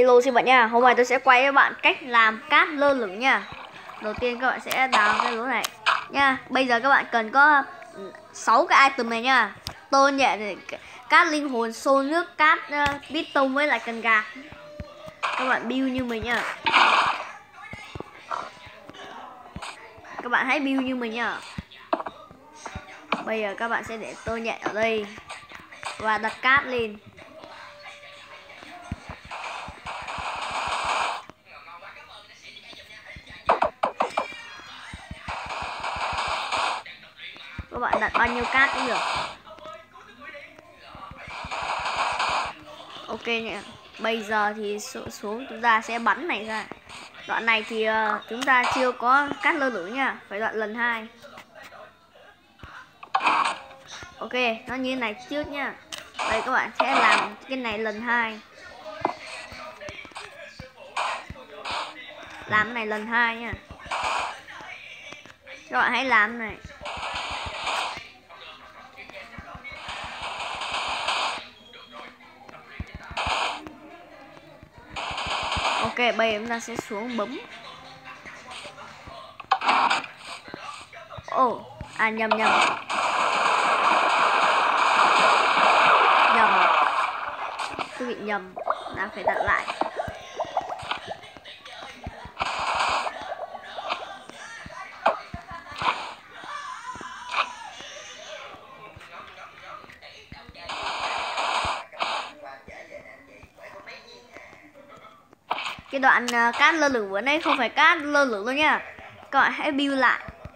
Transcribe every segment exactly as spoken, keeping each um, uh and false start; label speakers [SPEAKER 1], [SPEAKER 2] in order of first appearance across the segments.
[SPEAKER 1] Hello xin bạn nha. Hôm nay tôi sẽ quay với bạn cách làm cát lơ lửng nha. Đầu tiên các bạn sẽ đào cái lỗ này nha. Bây giờ các bạn cần có sáu cái item này nha. Tôn nhẹ, cát linh hồn, xô nước, cát uh, bít tông với lại cần gạt. Các bạn build như mình nha. Các bạn hãy build như mình nha. Bây giờ các bạn sẽ để tôn nhẹ ở đây và đặt cát lên. Các bạn đặt bao nhiêu cát cũng được. Ok nhỉ. Bây giờ thì xuống chúng ta sẽ bắn này ra. Đoạn này thì uh, chúng ta chưa có cát lơ lửng nha, phải đoạn lần hai. Ok, nó như này trước nha. Đây các bạn sẽ làm cái này lần hai. Làm cái này lần hai nha. Các bạn hãy làm này. Ok, bây giờ chúng ta sẽ xuống bấm. Ồ, oh, à nhầm nhầm. Nhầm. Tôi bị nhầm, đã phải đặt lại. Cái đoạn uh, cát lơ lửng vừa nãy không phải cát lơ lửng đâu nha. Các bạn hãy build lại.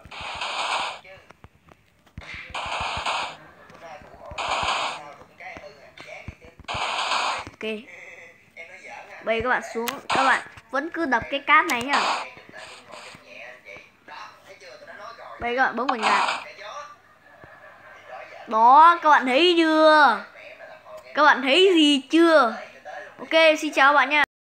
[SPEAKER 1] Ok. Bây giờ các bạn xuống, các bạn vẫn cứ đập cái cát này nhá. Bây giờ các bạn bấm vào nhà. Đó, các bạn thấy chưa? Các bạn thấy gì chưa? Ok, xin chào các bạn nha.